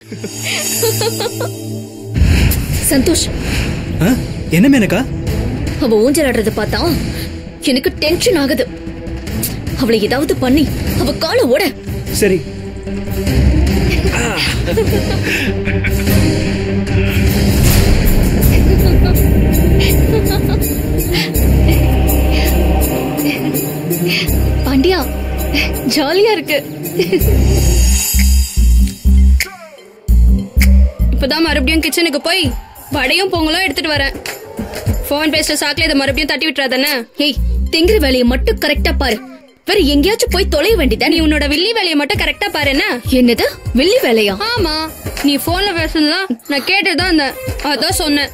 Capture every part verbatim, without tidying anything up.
சந்தோஷ், என்ன மேனகா? அவ ஊஞ்சல் ஆடுறத பார்த்தா எனக்கு டென்ஷன் ஆகுது. அவளை ஏதாவது பண்ணி அவ கால ஓட. சரி. பாண்டியா, ஜாலியா இருக்கு. இப்பதான் மறுபடியும் கிச்சனுக்கு போய் வடையும் பொங்கலும் எடுத்துட்டு வரேன். போன் பேசுற சாக்குல இதை மறுபடியும் தட்டி விட்டுறாதானே? ஏய், திங்கிற வேலையை மட்டும் கரெக்டா பாரு. வேற எங்கேயாச்சும் போய் தொலைய வேண்டியதா? நீ உன்னோட வில்லி வேலையை மட்டும் கரெக்டா பாரு. என்ன என்னது வில்லி வேலையா? ஆமா, நீ போன்ல பேசுனதான் நான் கேட்டுதான் இருந்தேன், அதான் சொன்னேன்.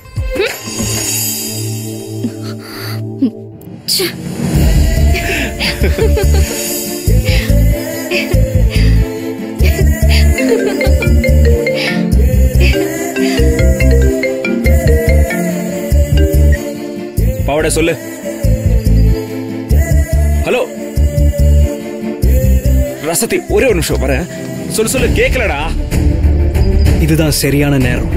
பாவட சொல்லு. ஹலோ ரசதி, ஒரே ஒரு நிமிஷம் வரேன். சொல்லு சொல்லு, கேட்கலடா. இதுதான் சரியான நேரம்.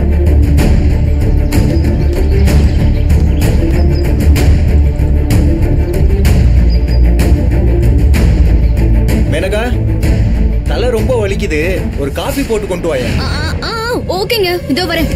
மேனகா, தலை ரொம்ப வலிக்குது, ஒரு காபி போட்டு கொண்டு வாயா. ஓகேங்க, இதோ வரேன்.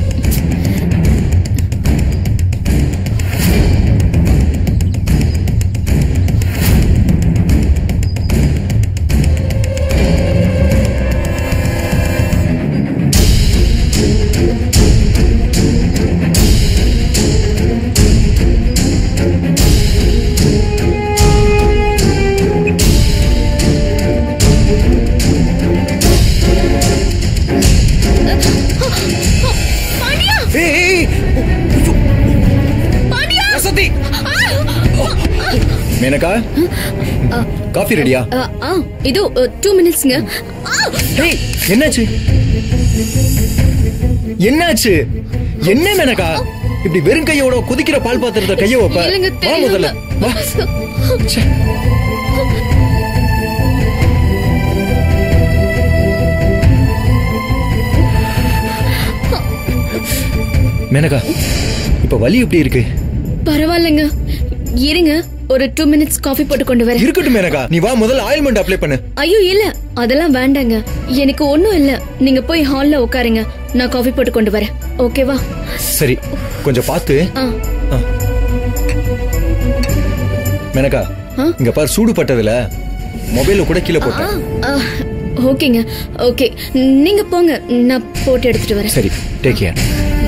மேனகா, காஃபி ரெடியா? இது டூ மினிட்ஸ்ங்க. என்னாச்சு என்னாச்சு என்ன மேனகா? இப்படி வெறும் கையோட கொதிக்கிற பால் பாத்திரத்தை கைய வைப்ப? வா முதல்ல வா. மேனகா, இப்ப வலி எப்படி இருக்கு? பரவாயில்லைங்க, இருங்க ஒரு டூ மினிட்ஸ் காஃபி போட்டு கொண்டு வரேன். இருக்கட்டும் மேனகா, நீ வா முதல்ல ஆயில்மெண்ட் அப்ளை பண்ணு. ஐயோ இல்ல, அதெல்லாம் வேண்டாங்க, எனக்கு ஒண்ணும் இல்ல. நீங்க போய் ஹால்ல உட்காருங்க, நான் காஃபி போட்டு கொண்டு வரேன். ஓகேவா? சரி, கொஞ்சம் பார்த்து. மேனகா, இங்க பாரு, சூடு பட்டதுல மொபைல கூட கீழே போட்டேன். ஓகேங்க, ஓகே, நீங்க போங்க, நான் போட்டு எடுத்துட்டு வரேன். சரி, டேக் கேர்.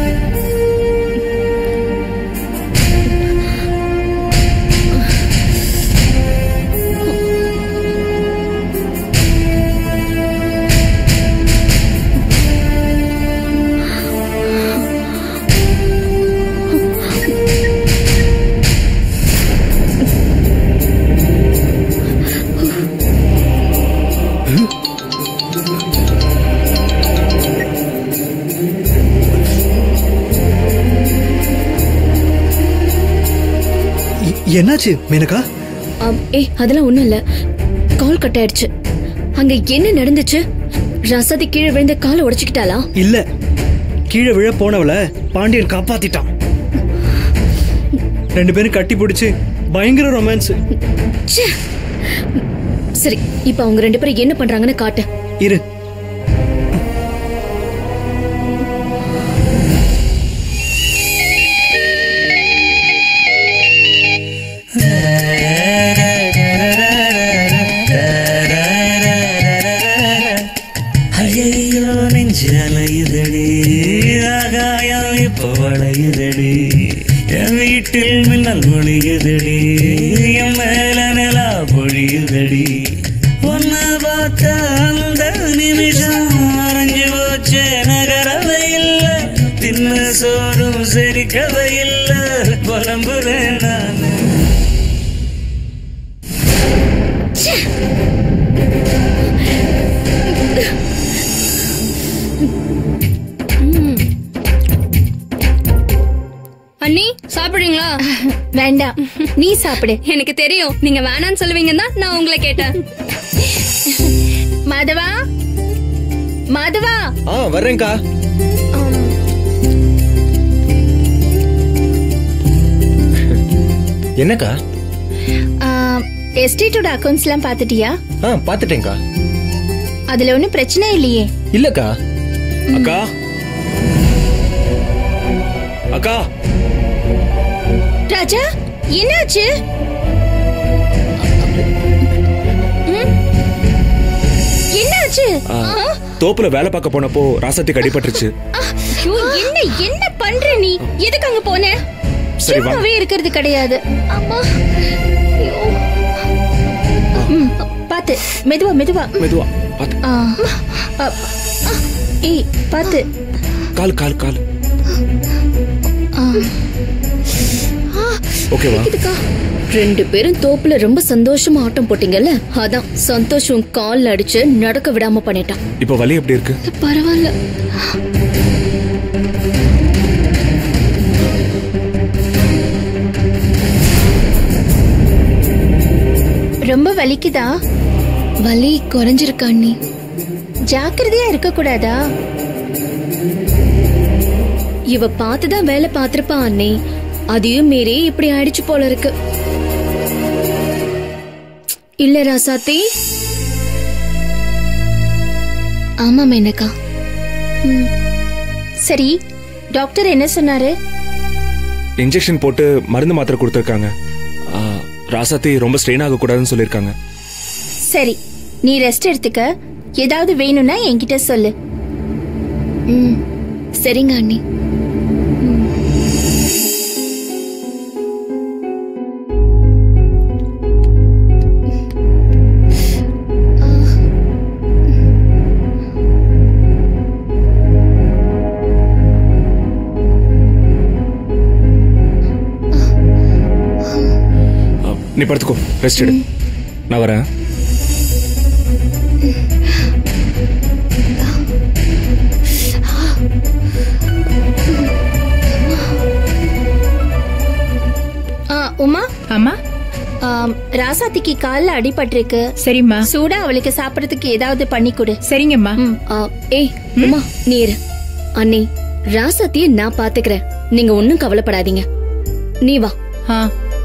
என்னாச்சு மேனகா? ஏய், அதெல்லாம் ஒண்ணும் இல்ல, கால் கட் ஆயிடுச்சு. அங்க என்ன நடந்துச்சு? ரசதி கீழே விழுந்த காலை உடைச்சுக்கிட்டாளா? இல்ல, கீழே விழ போனவள பாண்டியன் காப்பாத்திட்டான். ரெண்டு பேரும் கட்டி பிடிச்சு பயங்கர ரொமான்ஸ். சரி, இப்ப அவங்க ரெண்டு பேரும் என்ன பண்றாங்கன்னு காட்டு. இரு. வீட்டில் மின்னல் பொழியுதடி, என் மேல நிலா பொழியுதடி. ஒன்ன பார்த்த அந்த நிமிஷம் மறைஞ்சு போச்சே, நகரவை இல்ல, தின்ன சோறும் செரிக்கவை இல்ல, புலம்புறேன் நான். அண்ணி, சாப்பிடுறீங்களா? வேண்டாம், நீ சாப்பிடு. எனக்கு தெரியும் நீங்க வேணான்னு சொல்லுவீங்கன்னா நான் உங்களை கேட்டேன். மாதவா, மாதவா. ஆ வர்றேன்க்கா. என்னக்கா? எஸ்டேட்டோட அக்கவுண்ட்ஸ் எல்லாம் பாத்துட்டியா? ஆ பாத்துட்டேன்க்கா. அதுல ஒன்னும் பிரச்சனை இல்லையே? இல்லக்கா. அக்கா அக்கா ராஜா, என்னாச்சு? என்னாச்சு? தோப்புல வேலை பார்க்க போனப்போ ராசாத்திக்கு அடிபட்டுருச்சு. என்ன என்ன பண்ற நீ? எதுக்கு அங்க போன? சரி வா. சும்மாவே இருக்கிறது கிடையாது. அம்மா பாத்து, மெதுவா மெதுவா மெதுவா பாத்து. ஏய் பாத்து. கால் கால் கால். ஓகேவா? ரெண்டு பேரும் தோப்புல ரொம்ப சந்தோஷமா ஆட்டம் போட்டீங்கல்ல, அதான் சந்தோஷம் கால் அடிச்சு நடக்க விடாம பண்ணிட்டான். இப்ப வலி எப்படி இருக்கு? பரவாயில்ல. ரொம்ப வலிக்குதா? வலி குறைஞ்சிருக்கா அண்ணி? ஜாக்கிரதையா இருக்க கூடாதா? இவ பார்த்துதான் வேலை பார்த்திருப்பா அண்ணி, அதையும் மீறி இப்படி ஆயிடுச்சு போல இருக்கு. இல்ல ராசாத்தி? ஆமா மேனகா. சரி, டாக்டர் என்ன சொன்னாரு? இன்ஜெக்ஷன் போட்டு மருந்து மாத்திரை கொடுத்திருக்காங்க. ராசாத்தி ரொம்ப ஸ்ட்ரெயின் ஆக கூடாதுன்னு சொல்லிருக்காங்க. சரி, நீ ரெஸ்ட் எடுத்துக்க. ஏதாவது வேணும்னா என்கிட்ட சொல்லு. ம் சரிங்க அண்ணி. நீ படுத்துக்கோ, ரெஸ்ட் எடு. நான் வரேன். உமா. அம்மா, ராசாத்திக்கு கால்ல அடிபட்டிருக்கு. சரிம்மா. சூடா அவளுக்கு சாப்பிடறதுக்கு ஏதாவது பண்ணி கொடு. சரிங்கம்மா. ஏய் உமா, நீ இரு. அண்ணி, ராசாத்திய நான் பாத்துக்கிறேன், நீங்க ஒன்னும் கவலைப்படாதீங்க. நீ வா. ஆ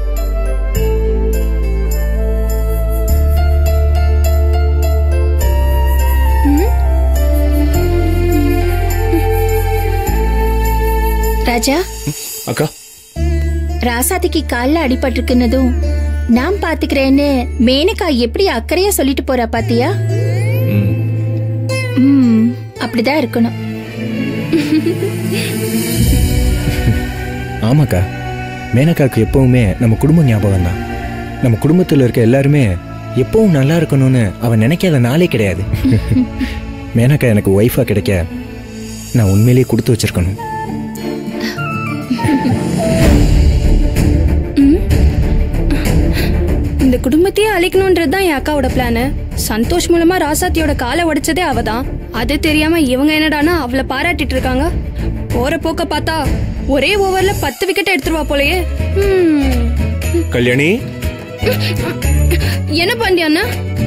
ராஜா. அக்கா, ராசாத்திக்கு கால்ல அடிபட்டிருக்குன்னதும் நான் பாத்துக்கிறேன்னு மேனகா எப்படி அக்கறையா சொல்லிட்டு போறா பாத்தியா? ம், அப்படிதான் இருக்கணும். ஆமாக்கா, மேனகாக்கு எப்பவுமே நம்ம குடும்ப ஞாபகம் தான். நம்ம குடும்பத்துல இருக்க எல்லாருமே எப்பவும் நல்லா இருக்கணும்னு அவன் நினைக்காத நாளே கிடையாது. மேனகா எனக்கு ஒய்ஃபா கிடைக்க நான் உண்மையிலேயே கொடுத்து வச்சிருக்கணும். இந்த குடும்பத்தையே அழிக்கணும்ன்றதுதான் என் அக்காவோட பிளான். சந்தோஷ் மூலமா ராசாத்தியோட காலை உடைச்சதே அவதான். அது தெரியாம இவங்க என்னடானா அவளை பாராட்டிட்டு இருக்காங்க. போற போக்க பார்த்தா ஒரே ஓவர்ல பத்து விக்கெட் எடுத்துருவா போலயே. கல்யாணி, என்ன பாண்டியா?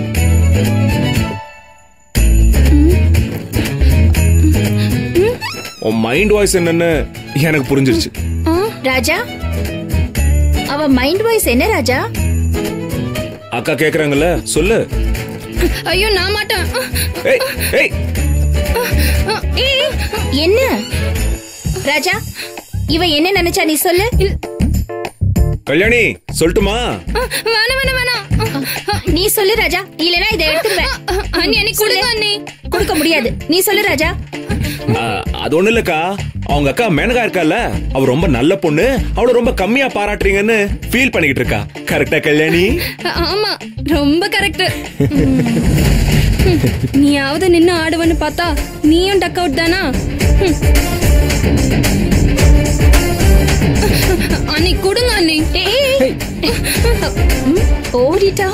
உன் மைண்ட் வாய்ஸ் என்னன்னு எனக்கு புரிஞ்சிருச்சு. ராஜா, அவ மைண்ட் வாய்ஸ் என்ன ராஜா? அக்கா கேக்குறாங்கல்ல, சொல்லு. ஐயோ நான் மாட்டேன். என்ன ராஜா, இவ என்ன நினைச்சா நீ சொல்லு. கல்யாணி, சொல்லட்டுமா? வேணாம் வேணாம் வேணாம், நீ சொல்லு ராஜா, இல்லனா இதை எடுத்துருவேன். அண்ணி அண்ணி கொடுங்க அண்ணி. கொடுக்க முடியாது, நீ சொல்லு ராஜா. அது ஒண்ணு இல்லக்கா, அவங்க அக்கா மேனகா இருக்கால, அவ ரொம்ப நல்ல பொண்ணு, அவள ரொம்ப கம்மியா பாராட்டுறீங்கன்னு ஃபீல் பண்ணிக்கிட்டு இருக்கா. கரெக்டா கல்யாணி? ஆமா, ரொம்ப கரெக்ட். நீயாவது நின்னு ஆடுவன்னு பார்த்தா நீயும் டக் அவுட் தானா? அண்ணி கொடுங்க அண்ணி. ஓடிட்டா.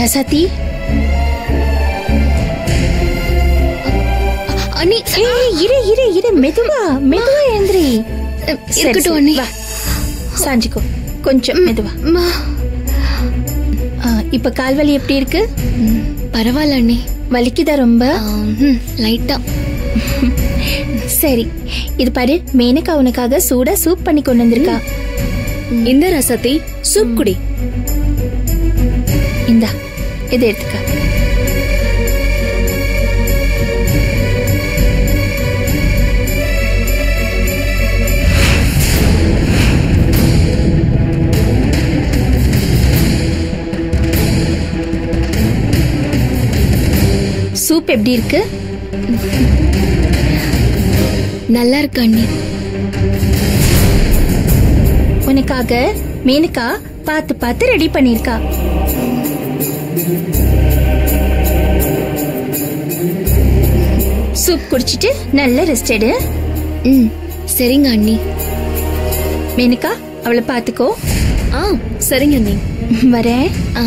ராசாத்தி அண்ணி ஏய், இரு இரு இரு மெதுவா மெதுவா எழுந்திரி. இருக்கட்டும் அண்ணி. வா சாஞ்சிக்கோ கொஞ்சம் மெதுவா. அம்மா. ஆ, இப்ப கால் வலி எப்படி இருக்கு? ம், பரவாயில்ல அண்ணி. வலிக்குதா ரொம்ப? ம், லைட்டா. சரி இது பாரு, மேனகா உனக்காக சூடா சூப் பண்ணி கொண்டு வந்திருக்கா. இந்த ரசத்தை சூப் குடி. இந்தா இதை எடுத்துக்க. சூப் எப்படி இருக்கு? நல்லா இருக்கு அண்ணி. உனக்காக மேனகா பார்த்து பார்த்து ரெடி பண்ணிருக்கா. சூப் குடிச்சிட்டு நல்ல ரெஸ்ட் எடு. ம், சரிங்க அண்ணி. மேனகா அவளை பாத்துக்கோ. ஆ, சரிங்க அண்ணி. வரேன். ஆ.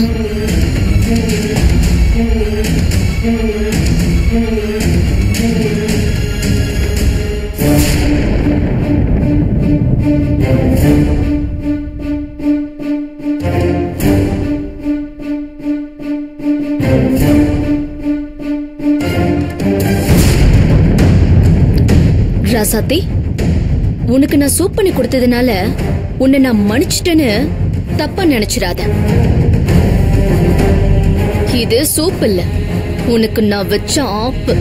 ராசாத்தி, உனக்கு நான் சூப் பண்ணி கொடுத்ததுனால உன்னை நான் மன்னிச்சிட்டேன்னு தப்பா நினைச்சிடாத. இது சூப் இல்ல, உனக்கு நான் வச்ச ஆப்பு.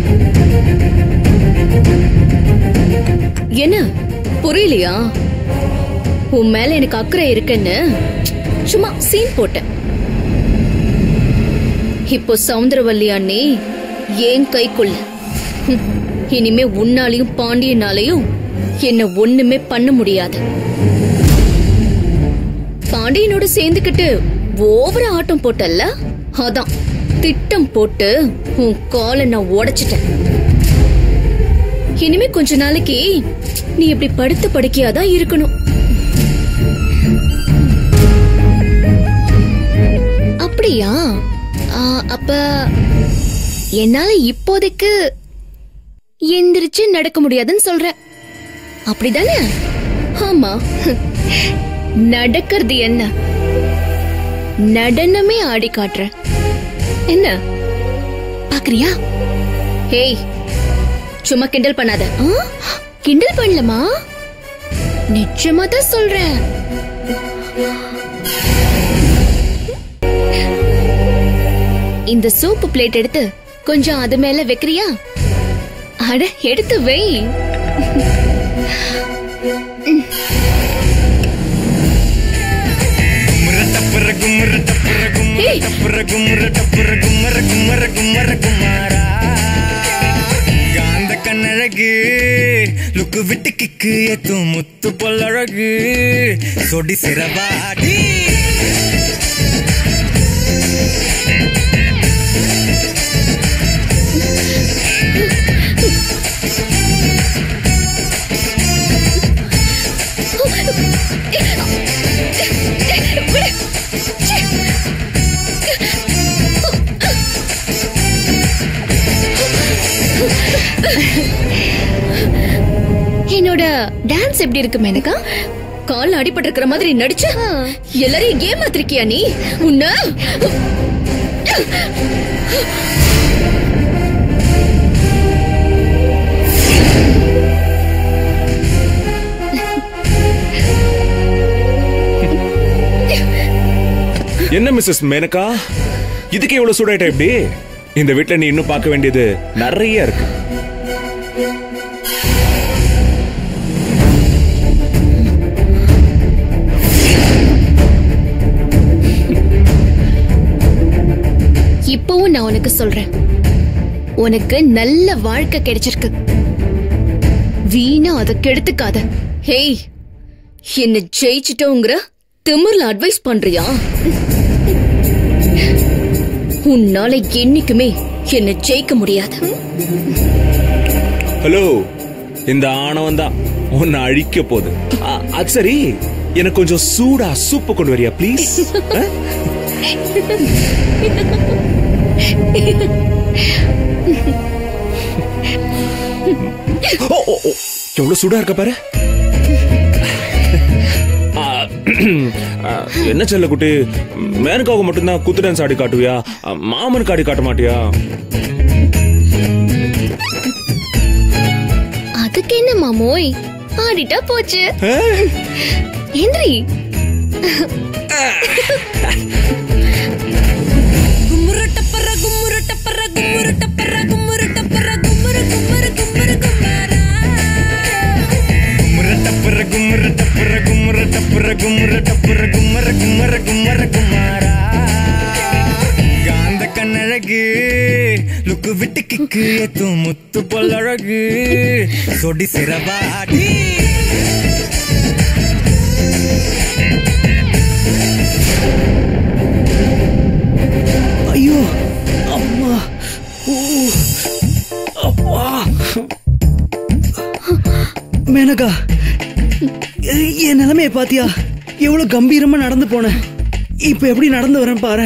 என்ன புரியலையா? உன் மேல எனக்கு அக்கறை இருக்குன்னு சும்மா சீன் போட்டேன். இப்போ சவுந்தரவல்லி அண்ணே ஏன் கைக்குள்ள. ஹம், இனிமே உன்னாலையும் பாண்டியனாலையும் என்ன ஒண்ணுமே பண்ண முடியாது. பாண்டியனோட சேர்ந்துக்கிட்டு ஓவர ஆட்டம் போட்டல்ல, அதான் திட்டம் போட்டு உன் காலை நான் உடைச்சிட்டேன். இனிமே கொஞ்ச நாளைக்கு நீ இப்படி படுத்து படுக்கையாதான் இருக்கணும். அப்படியா? ஆ, அப்ப என்னால இப்போதைக்கு எந்திரிச்சு நடக்க முடியாதுன்னு சொல்ற, அப்படிதானே? ஆமா, நடக்கிறது என்ன, நடனமே ஆடி காட்டுற. என்ன பாக்குறியா? ஏய், சும்மா கிண்டல் பண்ணாத. ஆ, கிண்டல் பண்ணலமா, நிச்சயமா தான் சொல்றேன். இந்த சூப்பு பிளேட் எடுத்து கொஞ்சம் அது மேல வைக்கிறியா? அட, எடுத்து வை. காந்த கண்ணழகு லுக்கு விட்டு கிக்கு ஏத்து முத்து பொல்லழகு சொடி சிறவாடி என்னோட டான்ஸ் எப்படி இருக்கு மேனகா? கால் அடிபட்டு இருக்கிற மாதிரி நடிச்ச எல்லாரையும் ஏமாத்திருக்கியா நீ? உன்ன என்ன மிஸ்ஸஸ் மேனகா, இதுக்கு எவ்வளவு சூடாயிட்ட? எப்படி இந்த வீட்டுல நீ இன்னும் பார்க்க வேண்டியது நிறைய இருக்கு. இப்பவும் நான் உனக்கு சொல்றேன், உனக்கு நல்ல வாழ்க்கை கிடைச்சிருக்கு. வீணா அதை கெடுத்துக்காத. ஹேய், என்ன ஜெயிச்சிட்டோங்கிற திமிர்ல அட்வைஸ் பண்றியா? உன்னால என்னைக்குமே என்ன ஜெயிக்க முடியாது. ஹலோ, இந்த ஆணவம் தான் உன்னை அழிக்க போகுது. அது சரி, எனக்கு கொஞ்சம் சூடா சூப்பு கொண்டு வரியா ப்ளீஸ்? எவ்வளவு சூடா இருக்க பாரு. என்ன செல்ல குட்டி, மேனகாவுக்கு மட்டும்தான் குத்து டான்ஸ் ஆடி காட்டுவியா? மாமனுக்கு ஆடி காட்ட மாட்டியா? அதுக்கு என்ன மாமோய், ஆடிட்டா போச்சு. இன்றி காந்த கண்ணழகு லுக்கு விட்டு கிக்கு ஏத்து முத்து பொல்லழகு சொடி சிறவாடி ஐயோ அம்மா, ஓ அப்பா. மேனகா, என் நிலைமைய பாத்தியா? எவ்வளவு கம்பீரமா நடந்து போனேன், இப்ப எப்படி நடந்து வரேன் பாரு.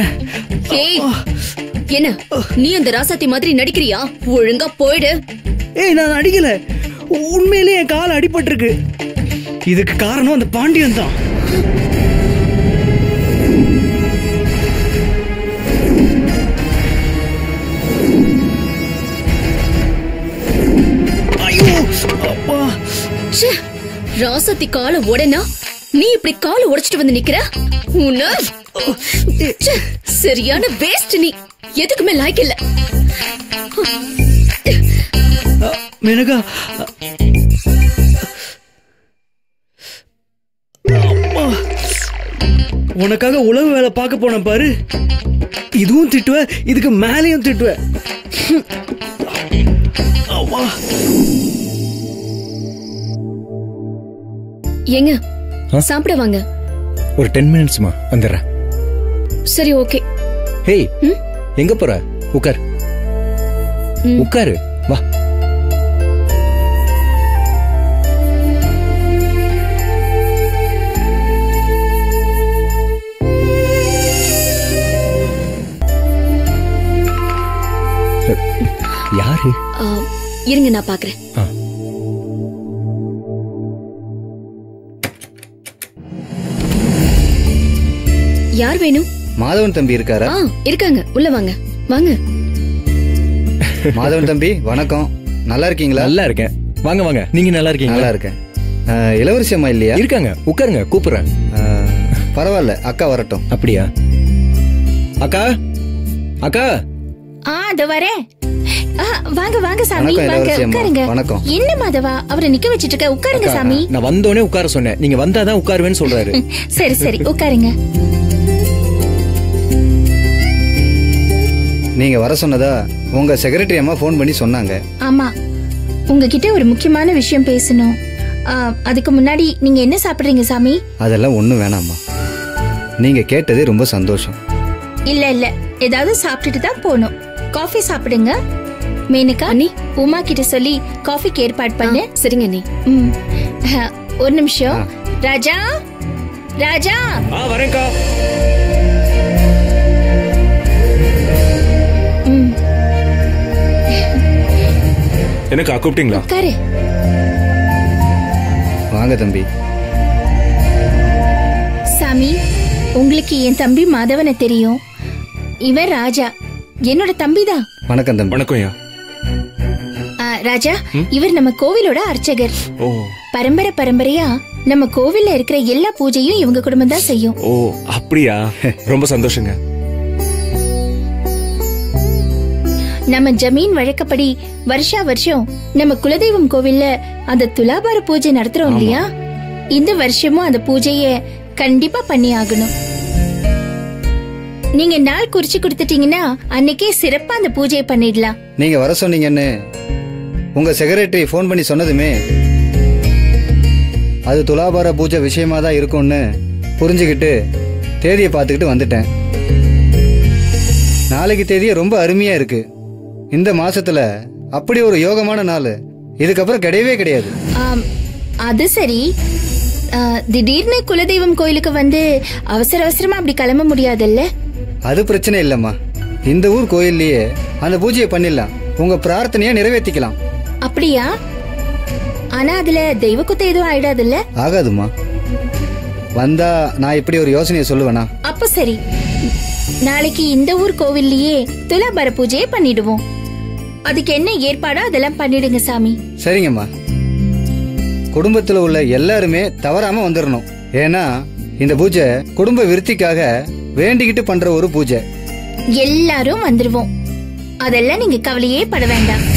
என்ன நீ அந்த ராசாத்தி மாதிரி நடிக்கிறியா? ஒழுங்கா போயிடு. ஏய், நான் அடிக்கல, உண்மையிலேயே என் கால் அடிபட்டிருக்கு. இதுக்கு காரணம் அந்த பாண்டியன் தான். ஐயோ அப்பா. ராசாத்தி கால உடனா நீ இப்படி கால உடைச்சிட்டு வந்து நிக்கிற? உன்ன சரியான வேஸ்ட். நீ எதுக்குமே லாய்க்கு இல்ல. மேனகா, உனக்காக உழவு வேலை பார்க்க போன பாரு. இதுவும் திட்டுவ, இதுக்கு மேலையும் திட்டுவ. எங்க சாப்பிட வாங்க. ஒரு டென் மினிட்ஸ்மா வந்துடுறேன். சரி, ஓகே. ஹேய், எங்க போற? உட்கார், உட்காரு, வா. யாரு? இருங்க, நான் பாக்குறேன். யார் வேணும்? மாதவன் தம்பி இருக்காரா? இருக்காங்க, உள்ள வாங்க. வாங்க. மாதவன் தம்பி வணக்கம். நல்லா இருக்கீங்களா? நல்லா இருக்கேன். வாங்க வாங்க. நீங்க நல்லா இருக்கீங்களா? நல்லா இருக்கேன். இளவரசி அம்மா இல்லையா? இருக்காங்க, உட்காருங்க, கூப்பிடுறேன். பரவாயில்ல, அக்கா வரட்டும். அப்படியா? அக்கா, அக்கா. ஆ, அது வரேன். வாங்க வாங்க சாமி, வாங்க உட்காருங்க. வணக்கம். என்ன மாதவா, அவரை நிக்க வச்சிட்டு இருக்க? உட்காருங்க சாமி. நான் வந்தோடனே உட்கார சொன்னேன், நீங்க வந்தாதான் உட்காருவேன்னு சொல்றாரு. சரி சரி, உட்காருங்க. நீங்க வர சொன்னதா உங்க செக்ரட்டரி அம்மா போன் பண்ணி சொன்னாங்க. ஆமா, உங்ககிட்ட ஒரு முக்கியமான விஷயம் பேசணும். அதுக்கு முன்னாடி நீங்க என்ன சாப்பிடுறீங்க சாமி? அதெல்லாம் ஒண்ணும் வேணாம்மா, நீங்க கேட்டதே ரொம்ப சந்தோஷம். இல்ல இல்ல, ஏதாவது சாப்பிட்டுட்டு தான் போகணும். காஃபி சாப்பிடுங்க. மேனகா, நீ உமா கிட்ட சொல்லி காஃபிக்கு ஏற்பாடு பண்ணு. சரிங்க நீ. ஒரு நிமிஷம். ராஜா, ராஜா. வரேன்க்கா. என்னக்கா கூப்பிட்டீங்களா? உட்காரு. வாங்க தம்பி. சாமி, உங்களுக்கு என் தம்பி மாதவனை தெரியும். இவன் ராஜா, என்னோட தம்பிதான். வணக்கம் தம்பி. வணக்கம் ஐயா. ராஜா, இவர் நம்ம கோவிலோட அர்ச்சகர். ஓ. பரம்பரை பரம்பரையா நம்ம கோவில்ல இருக்கிற எல்லா பூஜையும் இவங்க குடும்பம் தான் செய்யும். ஓ, அப்படியா? ரொம்ப சந்தோஷங்க. நம்ம ஜமீன் வழக்கப்படி வருஷா வருஷம் நம்ம குலதெய்வம் கோவில்ல அந்த துலாபார பூஜை நடத்துறோம் இல்லையா? இந்த வருஷமும் அந்த பூஜைய கண்டிப்பா பண்ணி ஆகணும். நீங்க நாள் குறிச்சு கொடுத்துட்டீங்கன்னா அன்னைக்கே சிறப்பா அந்த பூஜையை பண்ணிடலாம். நீங்க வர சொன்னீங்கன்னு உங்க செக்ரட்டரி போன் பண்ணி சொன்னதுமே அது துலாபார பூஜை விஷயமா தான் இருக்கும்னு புரிஞ்சுக்கிட்டு தேதியை பார்த்துக்கிட்டு வந்துட்டேன். நாளைக்கு தேதியே ரொம்ப அருமையா இருக்கு. இந்த மாசத்துல அப்படி ஒரு யோகமான நாள் இதுக்கப்புறம் கிடையவே கிடையாது. அது சரி, திடீர்னு குலதெய்வம் கோயிலுக்கு வந்து அவசர அவசரமா அப்படி கிளம்ப முடியாதுல்ல? அது பிரச்சனை இல்லம்மா. இந்த ஊர் கோயில்லயே அந்த பூஜையை பண்ணிடலாம். உங்க பிரார்த்தனையை நிறைவேற்றிக்கலாம். அப்படியா? ஆனா அதுல தெய்வ குத்த எதுவும் ஆயிடாதுல்ல? ஆகாதுமா. வந்தா நான் இப்படி ஒரு யோசனையை சொல்லுவேனா? அப்ப சரி, நாளைக்கு இந்த ஊர் கோவில்லயே துலாபார பூஜையை பண்ணிடுவோம். அதுக்கு என்ன ஏற்பாடோ அதெல்லாம் பண்ணிடுங்க சாமி. சரிங்கம்மா. குடும்பத்துல உள்ள எல்லாருமே தவறாம வந்துடணும். ஏன்னா இந்த பூஜை குடும்ப விருத்திக்காக வேண்டிக்கிட்டு பண்ற ஒரு பூஜை. எல்லாரும் வந்துருவோம். அதெல்லாம் நீங்க கவலையே பட வேண்டாம்.